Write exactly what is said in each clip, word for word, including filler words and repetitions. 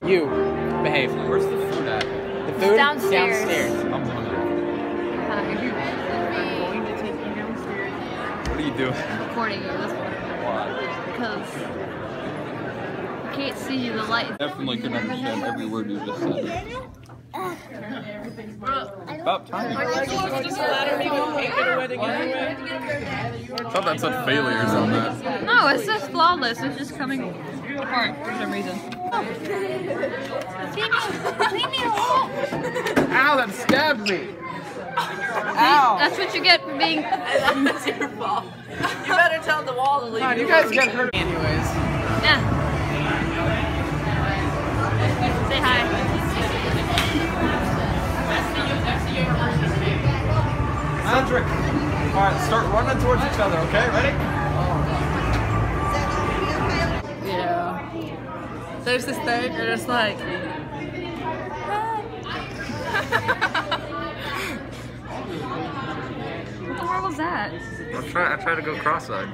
You, behave. Where's the food at? The food? It's downstairs. Downstairs. I'm hungry. Hi. I'm going to take you downstairs. What are you doing? I'm recording you this one. Why? Because I can't see you, the light. Definitely can understand every word you just said. About time. Just flatter me with cake at a wedding anyway. I thought that said failures on that. No, it says flawless. It's just coming apart for some reason. Leave me alone. Ow, that stabbed me. Ow. That's what you get for being. That's your fault. You better tell the wall to leave. Come on, you guys get hurt. Anyways. Yeah. Say hi. Cedric. Alright, start running towards each other, okay? Ready? Yeah. There's this thing, and it's like. What the world was that? I try, I try to go cross-eyed.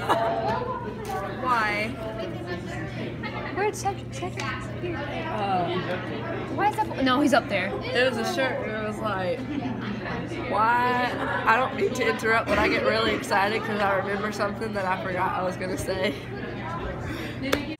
Why? Where'd Cedric? Cedric? Uh, Why is that? No, he's up there. it was a shirt, and it was like. Why? I don't mean to interrupt, but I get really excited because I remember something that I forgot I was going to say.